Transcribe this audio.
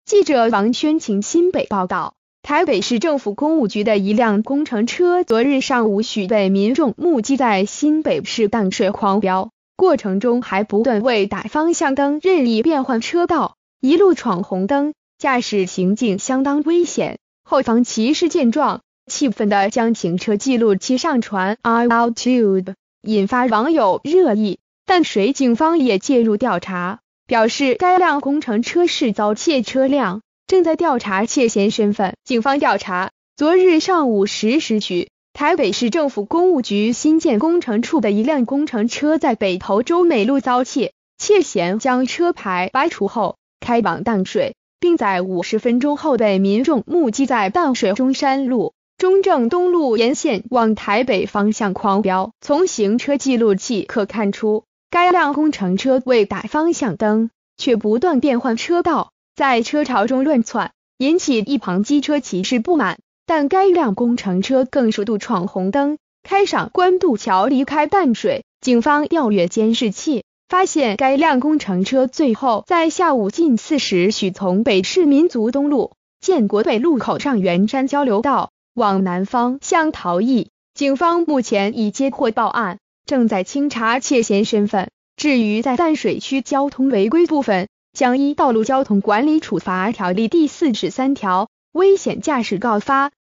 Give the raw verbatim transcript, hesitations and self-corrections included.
记者王宣晴新北报道，台北市政府工务局的一辆工程车昨日上午许被民众目击在新北市淡水狂飙，过程中还不断为打方向灯任意变换车道，一路闯红灯，驾驶行径相当危险。后方骑士见状，气愤地将行车记录器上传 YouTube， 引发网友热议。淡水警方也介入调查，表示该辆工程车是遭窃车辆，正在调查窃嫌身份。警方调查，昨日上午十时许，台北市政府工务局新建工程处的一辆工程车在北投洲美路遭窃，窃嫌将车牌拔除后开往淡水，并在五十分钟后被民众目击在淡水中山路、中正东路沿线往台北方向狂飙。从行车记录器可看出，该辆工程车为打方向灯，却不断变换车道，在车潮中乱窜，引起一旁机车骑士不满。但该辆工程车更数度闯红灯，开上关渡桥离开淡水。警方调阅监视器，发现该辆工程车最后在下午近四时许从北市民族东路、建国北路口上圆山交流道往南方向逃逸。警方目前已接获报案，正在清查窃嫌身份。至于在淡水区交通违规部分，将依道路交通管理处罚条例第四十三条危险驾驶告发。